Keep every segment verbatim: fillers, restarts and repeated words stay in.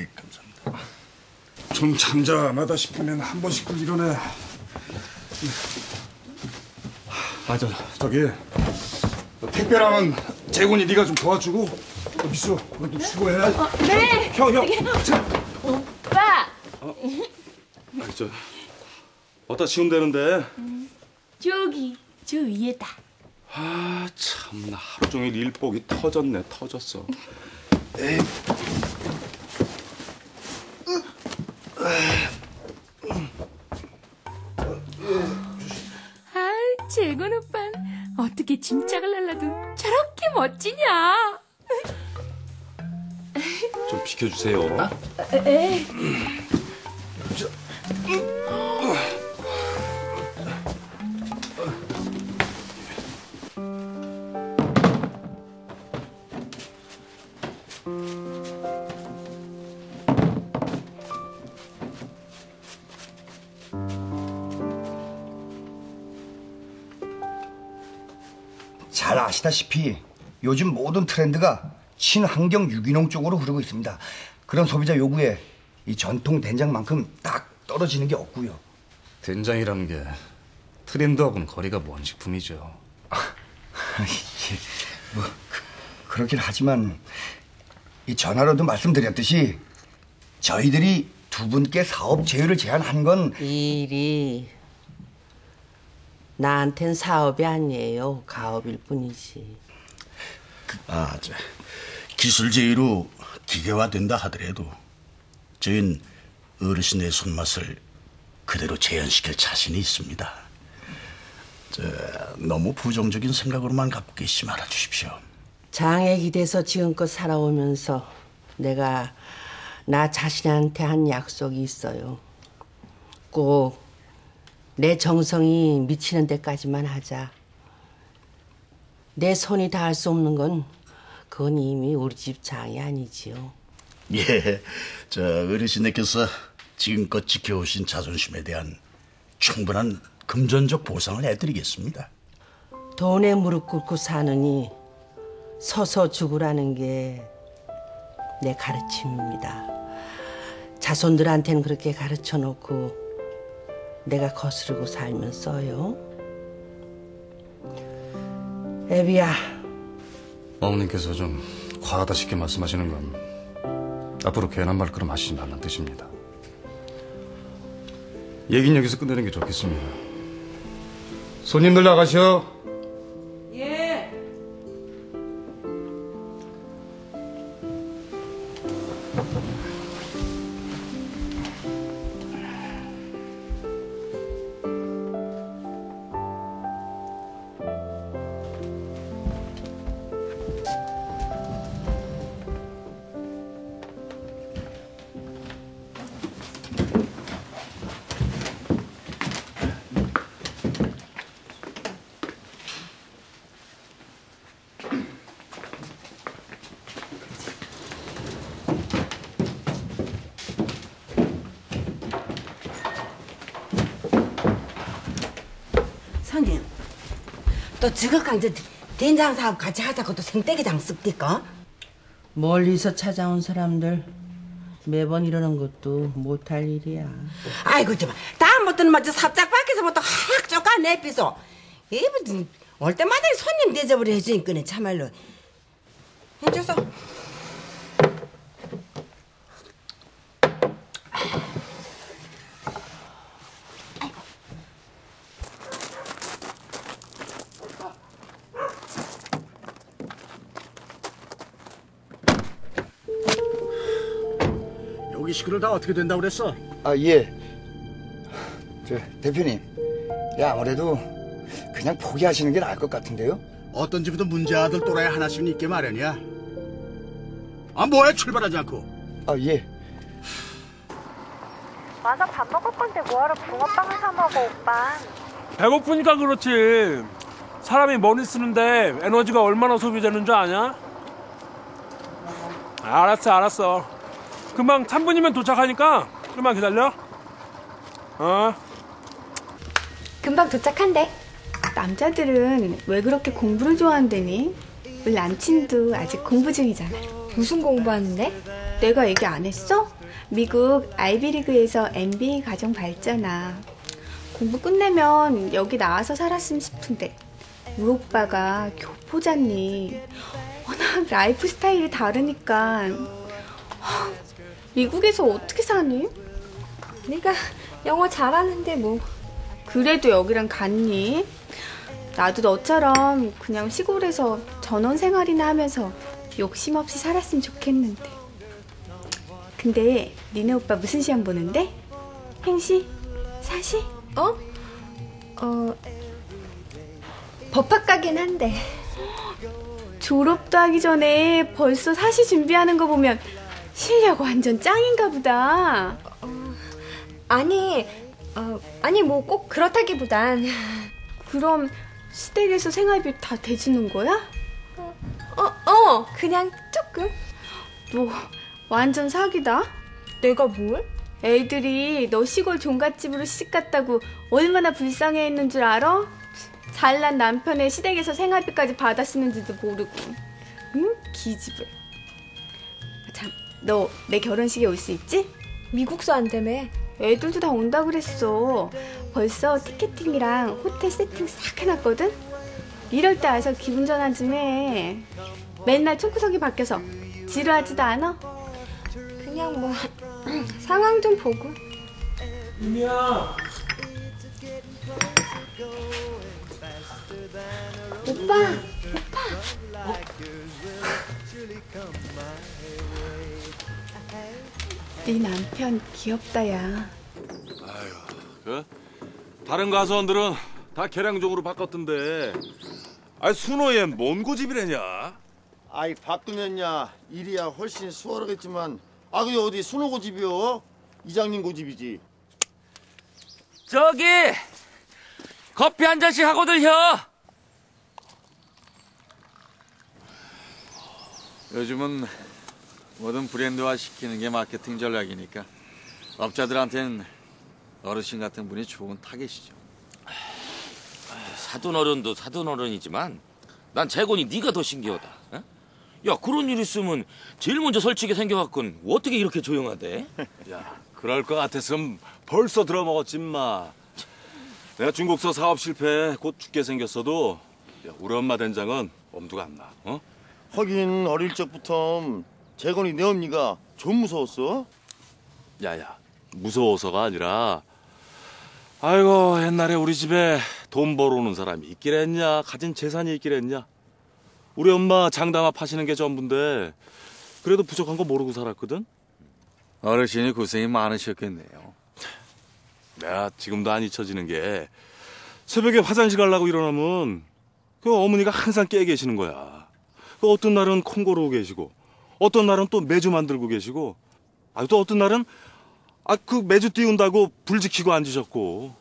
아이, 감사합니다. 좀 잠잠하다 싶으면 한 번씩들 일어나. 맞아, 저기 택배랑은 재곤이 네가 좀 도와주고. 미수, 너도 수고해. 어, 네. 형, 형. 오빠. 어? 아니, 저 어디다 치우면 되는데? 음, 저기 저 위에다. 아, 참나 하루 종일 일복이 터졌네, 터졌어. 에이. 아, 재곤 오빤 어떻게 짐짝을 날라도 저렇게 멋지냐? 좀 비켜주세요. 아, 에. 저, 잘 아시다시피 요즘 모든 트렌드가 친환경 유기농 쪽으로 흐르고 있습니다. 그런 소비자 요구에 이 전통 된장만큼 딱 떨어지는 게 없고요. 된장이라는 게 트렌드하고는 거리가 먼 식품이죠. 뭐 그, 그렇긴 하지만 이 전화로도 말씀드렸듯이 저희들이 두 분께 사업 제휴를 제안한 건 일이 나한텐 사업이 아니에요. 가업일 뿐이지. 아, 저 기술 제휴로 기계화된다 하더라도 저희는 어르신의 손맛을 그대로 재현시킬 자신이 있습니다. 저 너무 부정적인 생각으로만 갖고 계시지 말아 주십시오. 장에 기대서 지금껏 살아오면서 내가 나 자신한테 한 약속이 있어요. 꼭 내 정성이 미치는 데까지만 하자. 내 손이 닿을 수 없는 건 그건 이미 우리 집 장이 아니지요. 예, 저 어르신께서 지금껏 지켜오신 자존심에 대한 충분한 금전적 보상을 해드리겠습니다. 돈에 무릎 꿇고 사느니 서서 죽으라는 게 내 가르침입니다. 자손들한테는 그렇게 가르쳐 놓고 내가 거스르고 살면 써요. 애비야. 어머님께서 좀 과하다 싶게 말씀하시는 건 앞으로 괜한 말걸음 하시지 말란 뜻입니다. 얘긴 여기서 끝내는 게 좋겠습니다. 손님들 나가셔. 예. 선임, 또 지극한 저 된장 사업 같이 하자고 또 생떼기장 씁니까? 멀리서 찾아온 사람들 매번 이러는 것도 못할 일이야. 아이고 좀 다음부터는 뭐저 삽작 밖에서부터 확 쪼까 내비소. 이분 올 때마다 손님 대접을 해주니까네 참말로. 해줘서. 여기 식구들 다 어떻게 된다고 그랬어? 아, 예. 저 대표님, 야, 아무래도 그냥 포기하시는 게 나을 것 같은데요? 어떤 집에도 문제 아들 또라이 하나씩은 있게 마련이야. 아, 뭐해 출발하지 않고. 아, 예. 와서 밥 먹을 건데 뭐하러 붕어빵을 사 먹어, 오빠. 배고프니까 그렇지. 사람이 머리 쓰는데 에너지가 얼마나 소비되는 줄 아냐? 알았어, 알았어. 금방 삼 분이면 도착하니까 좀만 기다려. 어? 금방 도착한대. 남자들은 왜 그렇게 공부를 좋아한대니? 우리 남친도 아직 공부 중이잖아. 무슨 공부하는데? 내가 얘기 안 했어? 미국 아이비리그에서 엠비에이 과정 밟잖아. 공부 끝내면 여기 나와서 살았으면 싶은데 우리 오빠가 교포잖니. 워낙 라이프 스타일이 다르니까 하, 미국에서 어떻게 사니? 네가 영어 잘하는데 뭐. 그래도 여기랑 같니? 나도 너처럼 그냥 시골에서 전원 생활이나 하면서 욕심 없이 살았으면 좋겠는데. 근데 니네 오빠 무슨 시험 보는데? 행시? 사시? 어? 어... 법학과긴 한데. 졸업도 하기 전에 벌써 사시 준비하는 거 보면 실력 완전 짱인가 보다. 어, 아니, 어, 아니 뭐 꼭 그렇다기보단. 그럼 시댁에서 생활비 다 대주는 거야? 어, 어, 그냥 조금. 너 완전 사기다. 내가 뭘? 애들이 너 시골 종갓집으로 시집갔다고 얼마나 불쌍해했는 줄 알아? 잘난 남편의 시댁에서 생활비까지 받았는지도 모르고. 응? 기집애. 참, 너 내 결혼식에 올 수 있지? 미국서 한다며. 애들도 다 온다 그랬어. 벌써 티켓팅이랑 호텔 세팅 싹 해놨거든? 이럴 때 와서 기분 전환 좀 해. 맨날 총구석이 바뀌어서 지루하지도 않아? 그냥 뭐 상황 좀 보고. 유미야. 오빠, 오빠. 어? 네 남편 귀엽다, 야. 아유, 그 다른 가수원들은 다 계량종으로 바꿨던데. 아이 순호의 뭔 고집이래냐? 아이 바꾸면야 일이야 훨씬 수월하겠지만 아 그게 어디 순호 고집이요? 이장님 고집이지. 저기 커피 한 잔씩 하고들 혀. 요즘은 뭐든 브랜드화 시키는 게 마케팅 전략이니까 업자들한테는 어르신 같은 분이 좋은 타겟이죠. 사돈어른도 사돈어른이지만 난 재곤이 네가 더 신기하다. 어? 야, 그런 일 있으면 제일 먼저 설치게 생겨갖군 어떻게 이렇게 조용하대? 야, 그럴 것 같았으면 벌써 들어먹었지 마. 내가 중국서 사업 실패 곧 죽게 생겼어도 야, 우리 엄마 된장은 엄두가 안 나. 어? 하긴 어릴 적부터 재건이 내 언니가 좀 무서웠어. 야야, 무서워서가 아니라 아이고 옛날에 우리 집에 돈 벌어오는 사람이 있기랬냐, 가진 재산이 있기랬냐. 우리 엄마 장담합 하시는 게 전부인데 그래도 부족한 거 모르고 살았거든. 어르신이 고생이 많으셨겠네요. 내가 지금도 안 잊혀지는 게 새벽에 화장실 가려고 일어나면 그 어머니가 항상 깨 계시는 거야. 그 어떤 날은 콩 고르고 계시고 어떤 날은 또 매주 만들고 계시고 아, 또 어떤 날은 아, 그 매주 띄운다고 불 지키고 앉으셨고.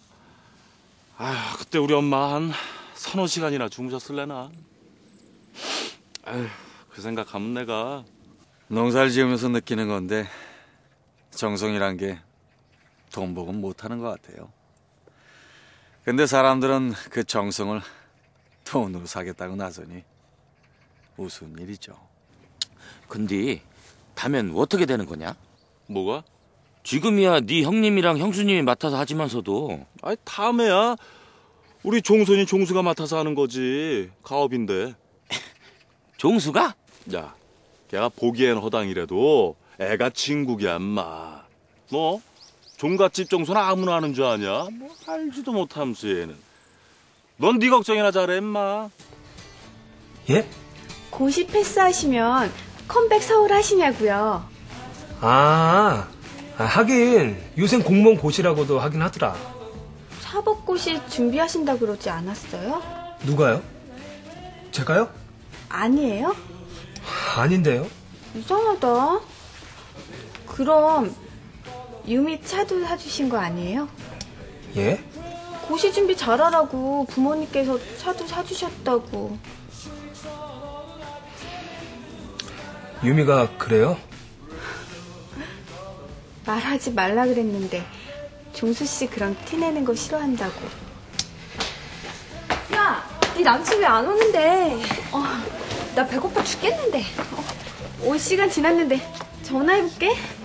아, 그때 우리 엄마 한 서너 시간이나 주무셨을래나. 아휴, 그 생각하면 내가 농사를 지으면서 느끼는 건데 정성이란 게 돈 복은 못하는 것 같아요. 근데 사람들은 그 정성을 돈으로 사겠다고 나서니 우스운 일이죠. 근데 다면 어떻게 되는 거냐? 뭐가? 지금이야 네 형님이랑 형수님이 맡아서 하지만서도. 아니 다음에야 우리 종손이 종수가 맡아서 하는 거지. 가업인데. 종수가? 야, 걔가 보기엔 허당이라도 애가 진국이야 인마. 뭐? 종갓집 종수는 아무나 하는 줄 아냐? 뭐 알지도 못하면서 얘는. 넌 네 걱정이나 잘해 인마. 예? 고시 패스하시면 컴백 서울 하시냐고요. 아, 아, 하긴 요새 공무원 고시라고도 하긴 하더라. 사법고시 준비하신다 그러지 않았어요? 누가요? 제가요? 아니에요? 아닌데요. 이상하다. 그럼 유미 차도 사주신 거 아니에요? 예? 고시 준비 잘하라고 부모님께서 차도 사주셨다고. 유미가 그래요? 말하지 말라 그랬는데 종수 씨 그런 티 내는 거 싫어한다고. 야, 네 남친 왜 안 오는데? 어, 나 배고파 죽겠는데. 어. 올 시간 지났는데 전화해볼게.